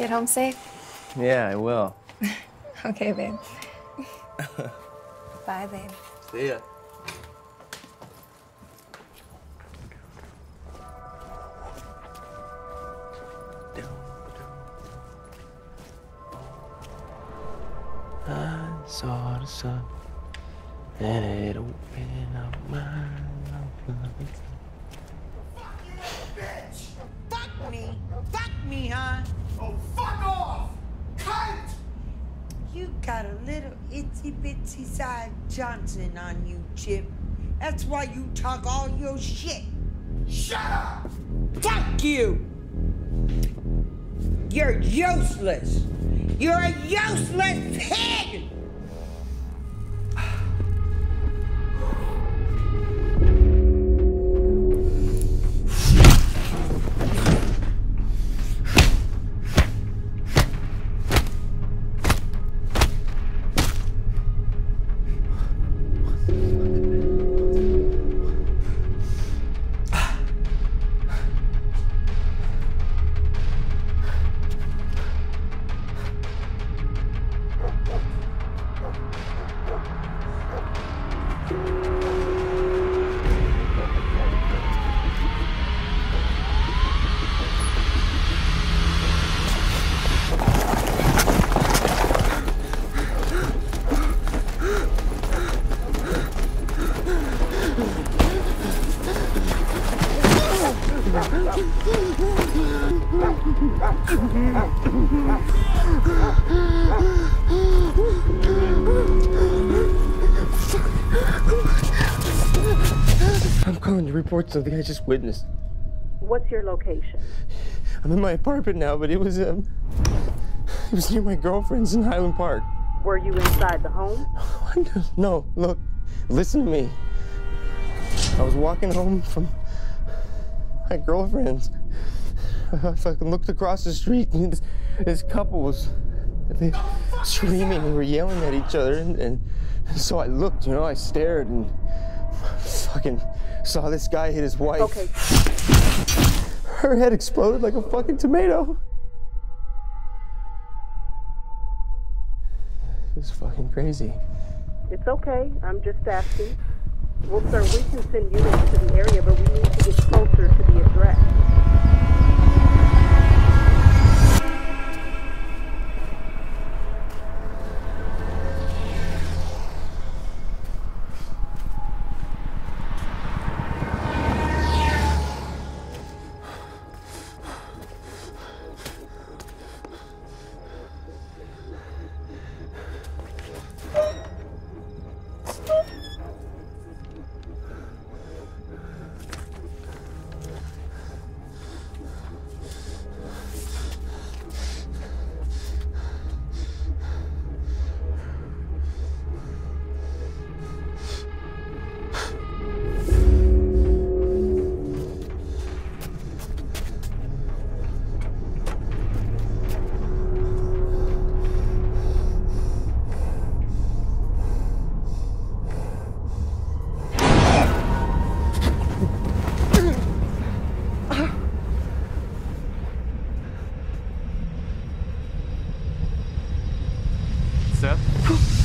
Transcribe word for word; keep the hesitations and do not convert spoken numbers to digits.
Get home safe? Yeah, I will. Okay, babe. Bye, babe. See ya. I saw the sun and it opened up my eyes. Fuck you, bitch! Fuck me! Fuck me, huh? Oh, fuck off! Cunt! You got a little itsy bitsy side Johnson on you, Chip. That's why you talk all your shit. Shut up! Fuck you! You're useless! You're a useless pig! I'm calling to report something I just witnessed. What's your location? I'm in my apartment now, but it was um, it was near my girlfriend's in Highland Park. Were you inside the home? No, look, listen to me. I was walking home from my girlfriend's. I fucking looked across the street, and this, this couple was they, screaming and were yelling at each other, and, and so I looked, you know, I stared, and fucking saw this guy hit his wife. Okay. Her head exploded like a fucking tomato. It was fucking crazy. It's okay. I'm just asking. Well, sir, we can send units to the area, but we need to get closer to the address. Seth?